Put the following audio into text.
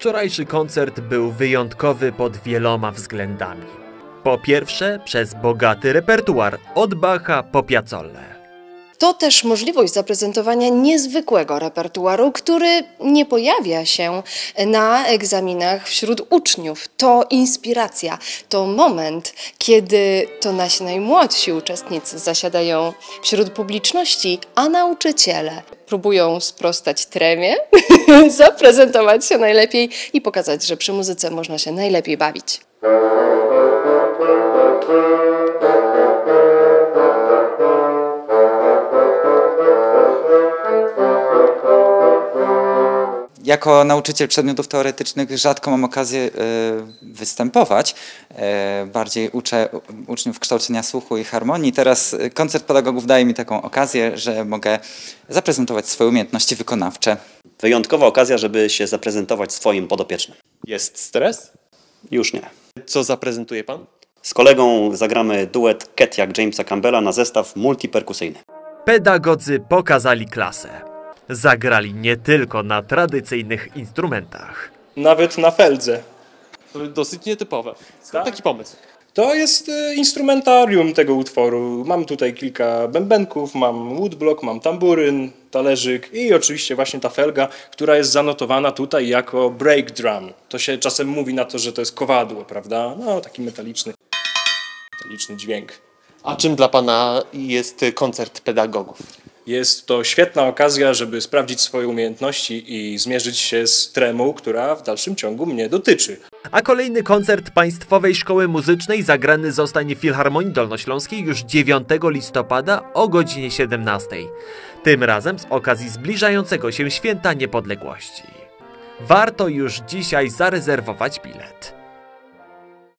Wczorajszy koncert był wyjątkowy pod wieloma względami. Po pierwsze, przez bogaty repertuar od Bacha po Piazzolę. To też możliwość zaprezentowania niezwykłego repertuaru, który nie pojawia się na egzaminach wśród uczniów. To inspiracja, to moment, kiedy to nasi najmłodsi uczestnicy zasiadają wśród publiczności, a nauczyciele próbują sprostać tremie, zaprezentować się najlepiej i pokazać, że przy muzyce można się najlepiej bawić. Jako nauczyciel przedmiotów teoretycznych rzadko mam okazję występować. Bardziej uczę uczniów kształcenia słuchu i harmonii. Teraz koncert pedagogów daje mi taką okazję, że mogę zaprezentować swoje umiejętności wykonawcze. Wyjątkowa okazja, żeby się zaprezentować swoim podopiecznym. Jest stres? Już nie. Co zaprezentuje pan? Z kolegą zagramy duet Cat jak Jamesa Campbella na zestaw multiperkusyjny. Pedagodzy pokazali klasę. Zagrali nie tylko na tradycyjnych instrumentach. Nawet na feldze. Dosyć nietypowe. Tak? Taki pomysł. To jest instrumentarium tego utworu. Mam tutaj kilka bębenków, mam woodblock, mam tamburyn, talerzyk i oczywiście właśnie ta felga, która jest zanotowana tutaj jako break drum. To się czasem mówi na to, że to jest kowadło, prawda? No, taki metaliczny dźwięk. A czym dla pana jest koncert pedagogów? Jest to świetna okazja, żeby sprawdzić swoje umiejętności i zmierzyć się z tremą, która w dalszym ciągu mnie dotyczy. A kolejny koncert Państwowej Szkoły Muzycznej zagrany zostanie w Filharmonii Dolnośląskiej już 9 listopada o godzinie 17. Tym razem z okazji zbliżającego się Święta Niepodległości. Warto już dzisiaj zarezerwować bilet.